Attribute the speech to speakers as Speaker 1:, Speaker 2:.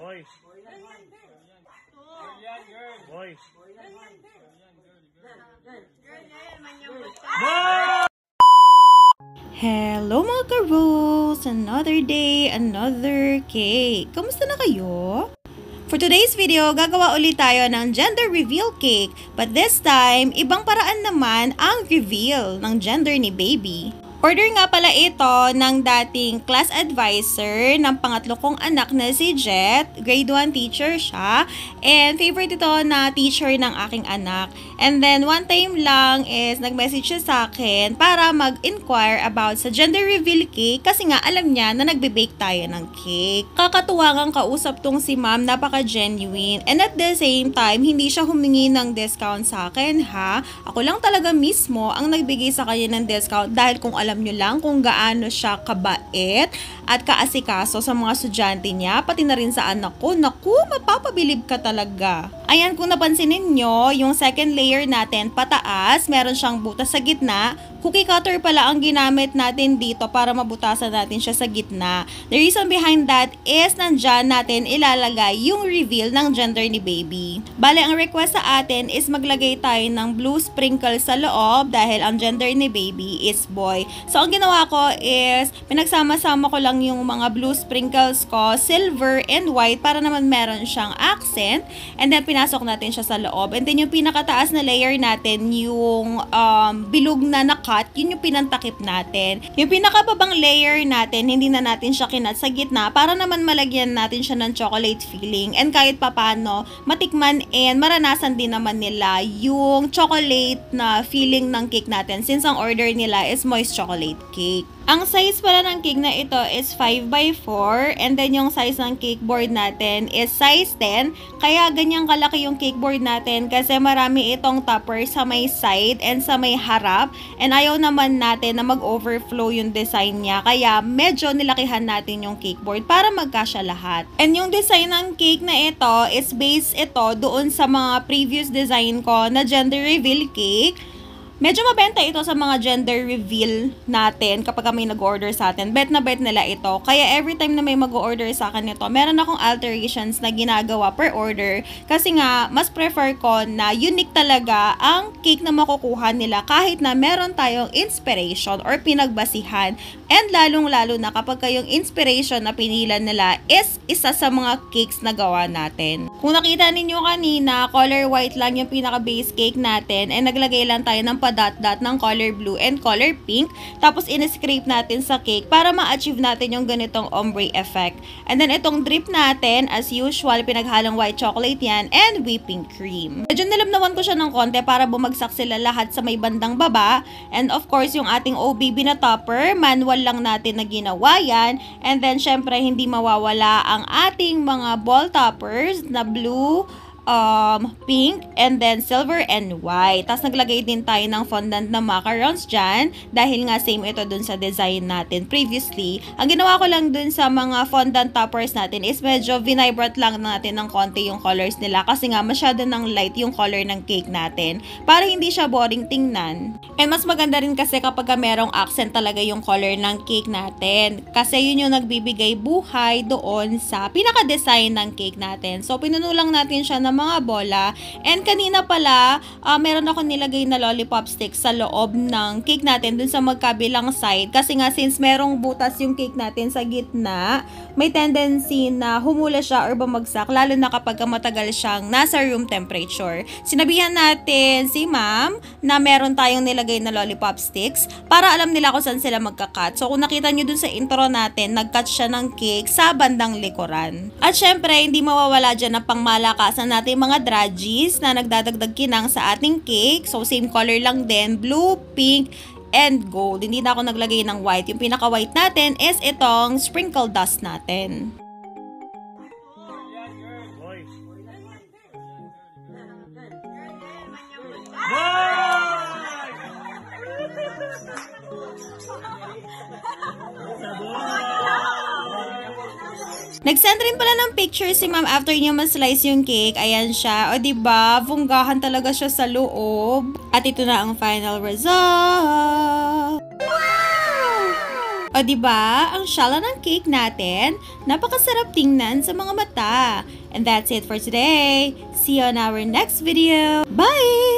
Speaker 1: Boy. Boy.
Speaker 2: Hello mga ka-Rose! Another day, another cake. Kamusta na kayo? For today's video, gagawa ulit tayo ng gender reveal cake. But this time, ibang paraan naman ang reveal ng gender ni baby. Order nga pala ito ng dating class advisor ng pangatlo kong anak na si Jet. Grade 1 teacher siya. And favorite ito na teacher ng aking anak. And then one time lang is nag-message siya sa akin para mag-inquire about sa gender reveal cake kasi nga alam niya na nagbe-bake tayo ng cake. Kakatuwa ngang kausap tong si ma'am, napaka-genuine. And at the same time, hindi siya humingi ng discount sa akin ha. Ako lang talaga mismo ang nagbigay sa kanya ng discount dahil kung alam nyo lang kung gaano siya kabait at kaasikaso sa mga estudyante niya, pati na rin sa anak ko. Naku, mapapabilib ka talaga. Ayan, kung napansin ninyo, yung second layer natin pataas, meron siyang butas sa gitna. Cookie cutter pala ang ginamit natin dito para mabutasan natin siya sa gitna. The reason behind that is nandyan natin ilalagay yung reveal ng gender ni baby. Bale, ang request sa atin is maglagay tayo ng blue sprinkle sa loob dahil ang gender ni baby is boy. So, ang ginawa ko is pinagsama-sama ko lang yung mga blue sprinkles ko, silver and white para naman meron siyang accent. And then, pinasok natin siya sa loob. And then, yung pinakataas na layer natin, yung bilog na nakat, yun yung pinantakip natin. Yung pinakababang layer natin, hindi na natin siya kinat sa gitna para naman malagyan natin siya ng chocolate filling. And kahit papano, matikman and maranasan din naman nila yung chocolate na filling ng cake natin since ang order nila is moist chocolate cake. Ang size pala ng cake na ito is 5x4 and then yung size ng cake board natin is size 10. Kaya ganyang kalaki yung cake board natin kasi marami itong topper sa may side and sa may harap. And ayaw naman natin na mag-overflow yung design niya. Kaya medyo nilakihan natin yung cake board para magkasya lahat. And yung design ng cake na ito is based ito doon sa mga previous design ko na gender reveal cake. Medyo mabenta ito sa mga gender reveal natin kapag may nag-order sa atin. Bet na bet nila ito. Kaya every time na may mag-order sa akin ito, meron akong alterations na ginagawa per order. Kasi nga, mas prefer ko na unique talaga ang cake na makukuha nila kahit na meron tayong inspiration or pinagbasihan. And lalong-lalo na kapag yung inspiration na pinila nila is isa sa mga cakes na gawa natin. Kung nakita ninyo kanina, color white lang yung pinaka-base cake natin and naglagay lang tayo ng dot-dot ng color blue and color pink. Tapos, in-scrape natin sa cake para ma-achieve natin yung ganitong ombre effect. And then, itong drip natin, as usual, pinaghalang white chocolate yan and whipping cream. Medyo nilabnawan ko siya ng konti para bumagsak sila lahat sa may bandang baba. And of course, yung ating OBB na topper, manual lang natin na ginawa yan. And then, syempre, hindi mawawala ang ating mga ball toppers na blue, pink, and then silver and white. Tapos naglagay din tayo ng fondant na macarons dyan dahil nga same ito dun sa design natin previously. Ang ginawa ko lang dun sa mga fondant toppers natin is medyo vinibrate lang natin ng konti yung colors nila kasi nga masyado ng light yung color ng cake natin para hindi siya boring tingnan. And mas maganda rin kasi kapag merong accent talaga yung color ng cake natin kasi yun yung nagbibigay buhay doon sa pinaka-design ng cake natin. So pinunulang natin siya ng mga bola. And kanina pala, meron ako nilagay na lollipop stick sa loob ng cake natin dun sa magkabilang side. Kasi nga, since merong butas yung cake natin sa gitna, may tendency na humula siya or bumagsak, lalo na kapag matagal siyang nasa room temperature. Sinabihan natin si ma'am na meron tayong nilagay na lollipop sticks para alam nila kung saan sila magka-cut. So, kung nakita nyo dun sa intro natin, nag-cut siya ng cake sa bandang likuran. At syempre, hindi mawawala dyan ang pangmalakasan natin mga draggies na nagdadagdag kinang sa ating cake. So, same color lang din. Blue, pink, and gold. Hindi na ako naglagay ng white. Yung pinaka-white natin is itong sprinkle dust natin. Nag-send rin pala ng picture si ma'am after niya ma-slice yung cake. Ayan siya. O diba, bunggahan talaga siya sa loob. At ito na ang final result. O diba, ang shala ng cake natin, napakasarap tingnan sa mga mata. And that's it for today. See you on our next video. Bye!